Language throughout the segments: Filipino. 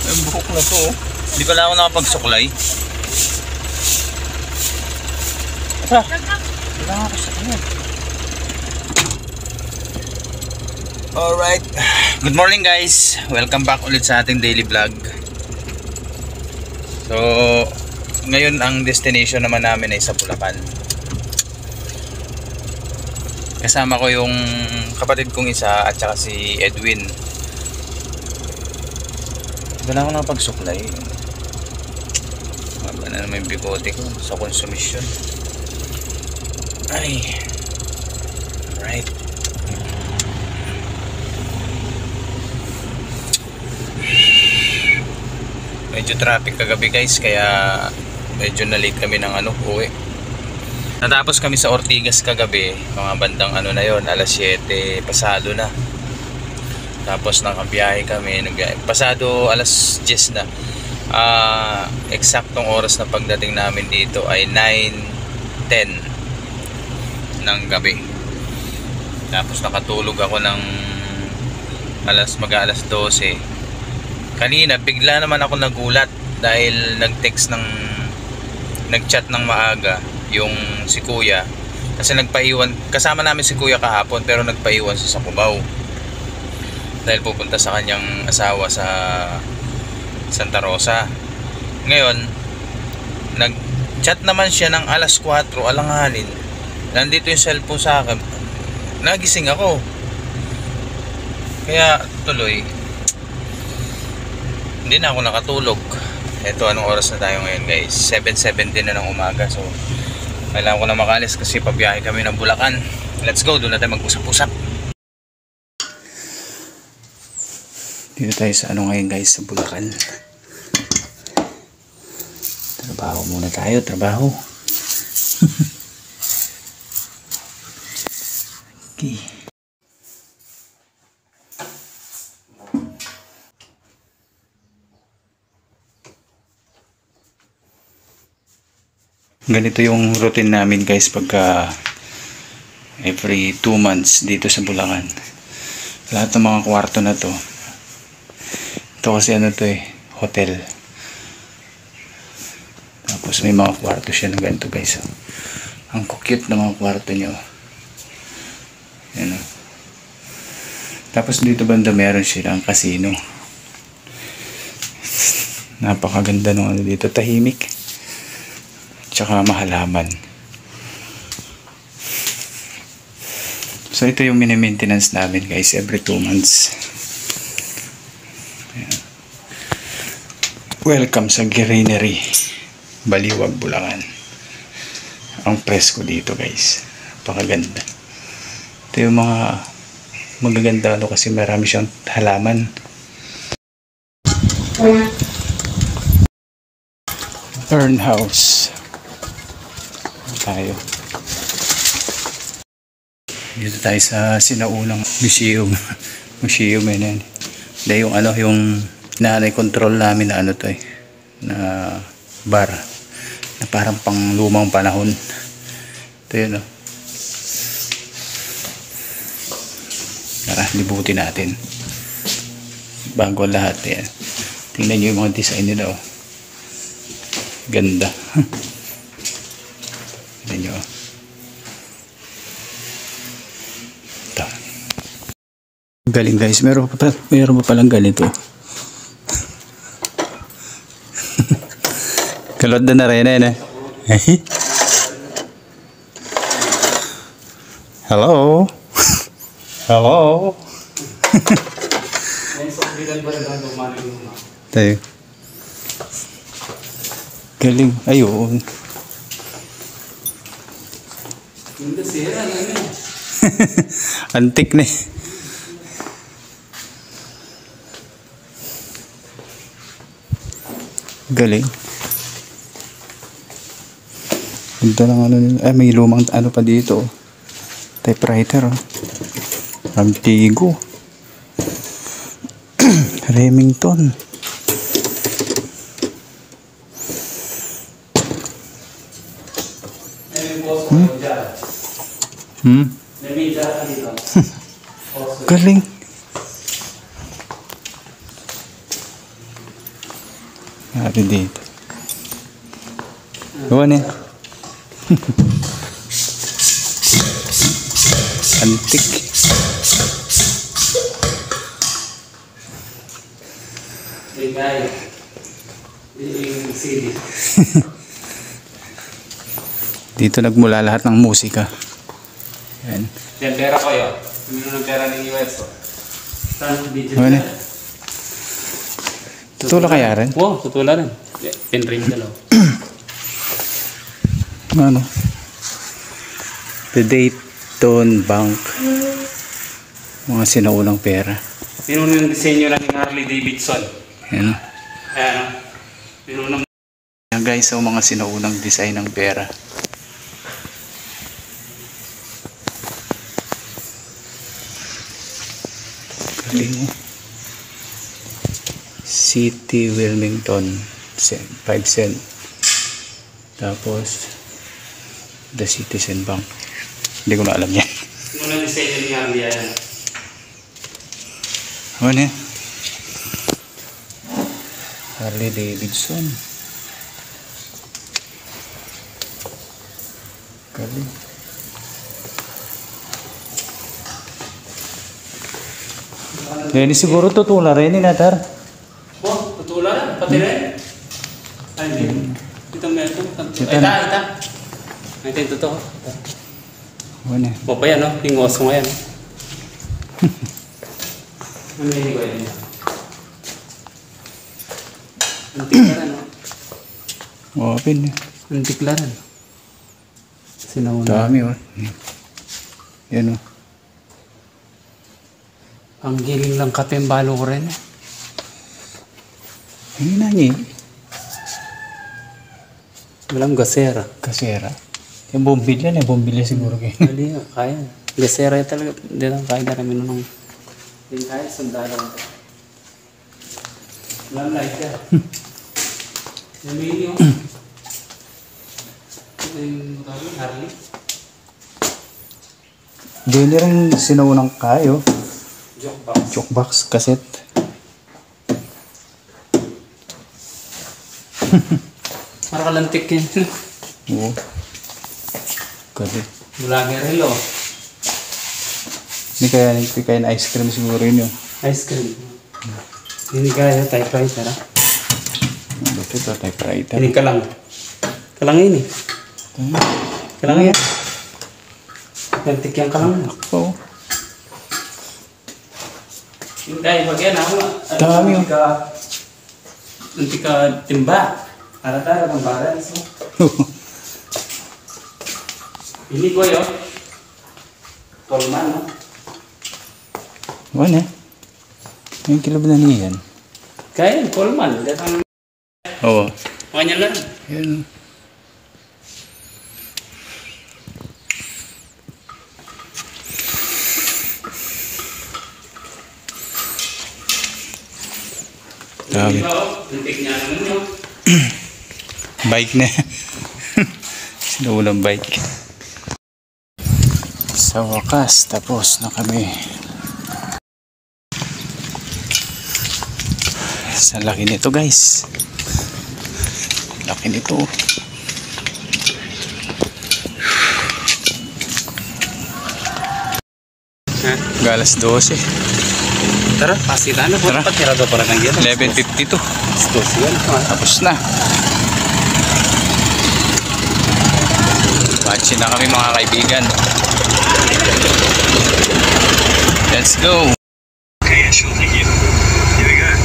Ang buhok na to, oh. Hindi pala ako nakapagsuklay. Wala nga ako sa kanya. Alright. Good morning guys. Welcome back ulit sa ating daily vlog. So, ngayon ang destination naman namin ay sa Bulacan. Kasama ko yung kapatid kong isa at saka si Edwin. Wala ako nakapagsuklay. Maba na naman yung bigote ko sa konsumisyon. Ay. Right. Medyo traffic kagabi guys, kaya medyo na-late kami ng uwi. Natapos kami sa Ortigas kagabi, mga bandang na yon, alas 7 pasado na. Tapos nakabiyahe kami, pasado alas 10 na. Eksaktong oras na pagdating namin dito ay 9:10 ng gabi. Tapos nakatulog ako ng alas 12. Kanina bigla naman ako nagulat dahil nag-chat ng maaga yung si Kuya, kasi nagpaiwan, kasama namin si Kuya kahapon pero nagpaiwan siya sa Cubao dahil pupunta sa kanyang asawa sa Santa Rosa. Ngayon nag-chat naman siya ng alas 4 alanganin. Nandito yung cellphone sa akin, nagising ako, kaya tuloy hindi na ako nakatulog. Eto, anong oras na tayo ngayon guys? 7:17 na ng umaga. So kailangan ko na makalis kasi pabiyahe kami ng Bulacan. Let's go, doon na tayo mag-usap-usap. Dito tayo sa ngayon guys, sa Bulacan. Trabaho muna tayo, trabaho. Okay. Ganito yung routine namin guys pagka every 2 months dito sa Bulacan. Lahat ng mga kwarto na to, ito kasi hotel. Tapos may mga kwarto siya na ganito guys. Ang cute na mga kwarto nyo. Yan. Tapos dito banda meron silang casino. Napakaganda nung dito, tahimik tsaka mahalaman. So ito yung mini-maintenance namin guys every 2 months. Ayan. Welcome sa Greenery Baliwag, Bulacan. Ang presko dito guys, napakaganda. Ito yung mga magaganda kasi marami siyang halaman. Burn house tayo. Dito tayo sa sinaunang museum. Museum yan. Dahil yung nanay control namin na na bar na parang pang lumang panahon. Ito yun Tara, libutin natin bago lahat yan. Tingnan nyo yung mga design nila ganda. Tingnan nyo ito. Galing guys, meron pa palang ganito. Kalot na rin Hello. Hello. Tayo. Galing. Ayun. Antik na. Galing. Ganda ng may lumang pa dito. Typewriter Antigo. Remington. Galing. Harley dito. Gawan eh. Antik. Dito nagmula lahat ng musika. Yan. Yan, pera ko yun. Minun ng pera ng US. Ano? Tutula kaya rin? Oo, tutula rin. Pinrim dalaw. Ano? The Dayton Bank. Mga sinaunang pera. Minun yung disenyo lang ng Harley Davidson. Yan. Ayan. Minun ng... Yan guys, so mga sinaunang design ng pera. Galing mo. City Wilmington 5 cent. Tapos The Citizen Bank. Hindi ko na alam yan. Minun yung disenyo ng Harley yan. Ano yan? Harley Davidson. Galing. Yan siguro tutula rin ni Natar. Oh, tutula rin. Pati rin. Ay, hindi. Ito may ito. Ita. Ito yung totoo. Ano yan? O pa yan, no? Yung oso nga yan. Ano yung ko yan? Antik na rin, no? Open. Antik na rin. Sinauna. Dami oh. Yan oh. Ang giling lang kape ang balo ko rin. Hindi na niya. Walang gasera. Kasera. Yung bombilya na. Bombilya siguro kayo. Hindi nga, kaya. Gasera talaga. Hindi lang kaya na rin minunong. Hindi kaya, sandalo. Walang light yan. Yamini oh. Ito yung Harley. Hindi rin sinaunang kayo. Jokebox. Jukebox cassette. Marakalantik yan. Oo. Galing. Vlogger hello. Hindi kaya na ice cream siguro yun yun. Ice cream. Hindi kaya typewriter ha. Ano ito? Typewriter. Hindi ka lang. Kalang yun eh. Kalang yan. Gantik yan kalang. Oo. Hindi, pag yan ako. Dami oh. Hindi ka timba. Tara-tara ng balance mo. Hindi ko yun. Tolman no? Ano eh? Yung kilob na niyan. Kaya yun, Coleman. Datang... Oo. Kanya lang. Yan. Dami. Lintik niya naman yun. Bike na. Sinuulang bike. Sa wakas, tapos na kami. Sa laki nito guys. Laki nito. Galas 12. Tara, pasita na po. Tara. Patirado para ng gyan. 11:52. Skos yan. Tapos na. Watchin na kami mga kaibigan. Let's go. Okay, she'll take you. Here we go.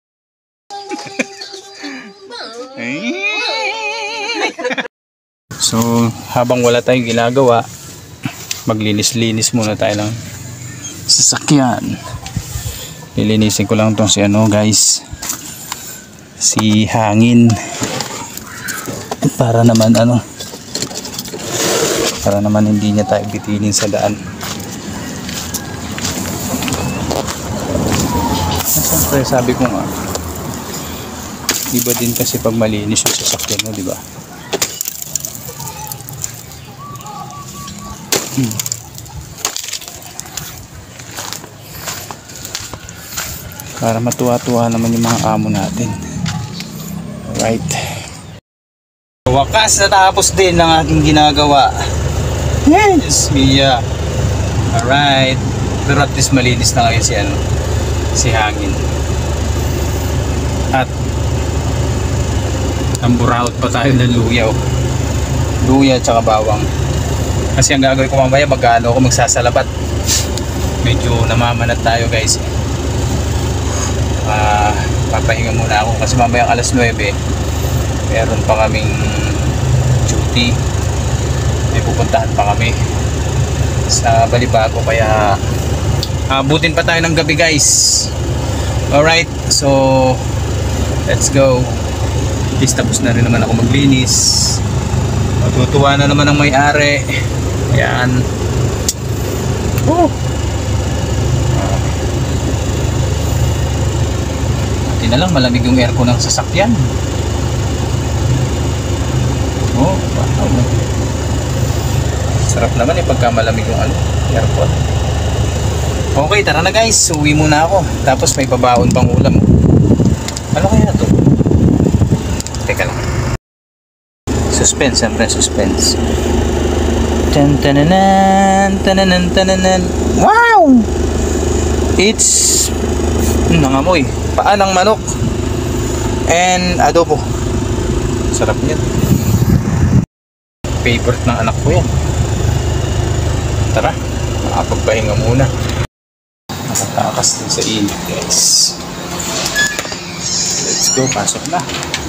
So, habang wala tayong ginagawa, maglinis-linis muna tayo ng sasakyan. Lilinisin ko lang tong si ano guys, si hangin, para naman hindi niya tayo bitinin sa daan. Siyempre sabi ko nga, iba din kasi pag malinis yung sasakyan mo, di ba? Para matuwa-tuwa naman yung mga amo natin. Right. Wakas natapos din ang aking ginagawa. Yes, Mia. Alright. Pero at least malinis na ngayon si hangin. At amburaot pa tayo ng luya. Luya at saka bawang. Kasi ang gagawin ko mamaya, magsasalabat. Medyo namamanat tayo guys. Papahinga muna ako kasi mamaya alas 9 meron pa kaming duty. May pupuntahan pa kami sa Balibago, kaya abutin pa tayo ng gabi guys. Alright, so let's go. Please, tapos na rin naman ako maglinis. Matutuwa na naman ang may-ari. Ayan. Buti na lang malamig yung aircon ng sasakyan. Wow. Sarap naman pagka malamig yung aircon. Okay, tara na guys. Uwi muna ako. Tapos may pabaon pang ulam. Ano kaya to? Teka lang. Suspense, siyempre suspense. Tantananan, tananan, tananan. Wow! It's nangamoy. Paa ng manok and adobo. Sarap niyan. Favorite ng anak ko yan. Tara, makapagpahinga muna. Nakatakas din sa init guys. Let's go, pasok na.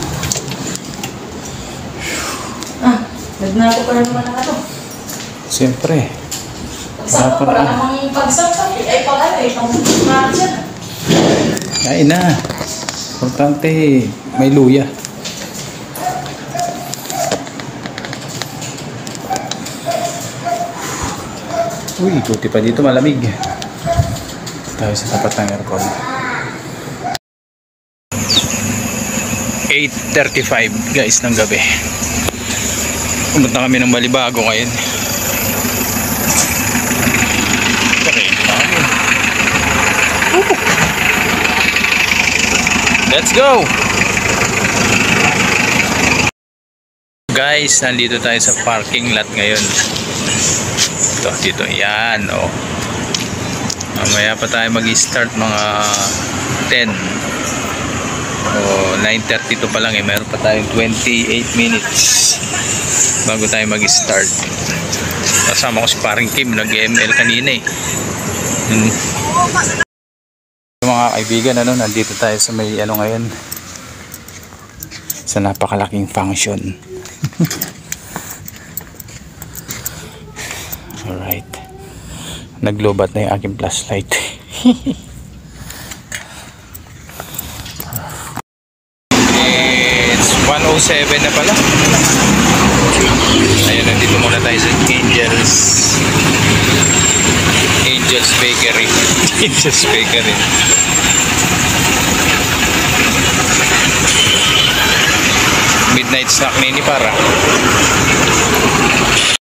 Nagnato pa rin naman ang ano. Siyempre. Pagsakot, wala namang pagsakot. Ay, pang-marat siya. Kain na. Importante, may luya. Uy, buti pa dito malamig. Tayo sa tapat ng aircon. 8:35 guys ng gabi. Pumunta kami ng Balibago ngayon. Okay, let's go! Guys, nandito tayo sa parking lot ngayon. Dito, yan, oh. Mamaya pa tayo mag-start mga 10 o 9:32 pa lang meron pa tayong 28 minutes bago tayo mag-start. Kasama ko si paring Kim, nag-ML kanina Mga kaibigan, nandito tayo sa may ngayon, sa napakalaking function. Alright, naglobat na yung aking flashlight. It's 1:07 na pala. Ayun, nandito muna tayo sa Angel's Bakery. Angel's Bakery. Midnight snack ni para.